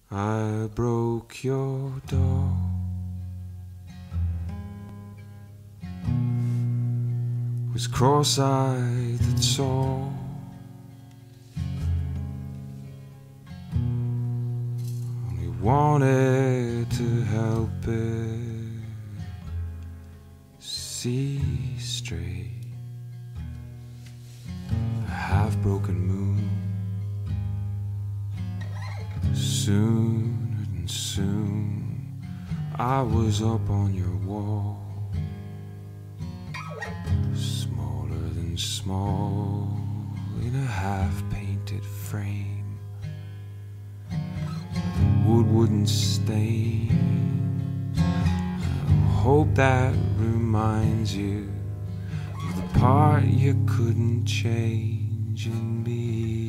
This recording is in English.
I broke your door. Was cross-eyed, that's all. Only wanted to help it see straight. A half-broken moon, soon and soon I was up on your wall, smaller than small in a half-painted frame. The wood wouldn't stain. I hope that reminds you of the part you couldn't change in me.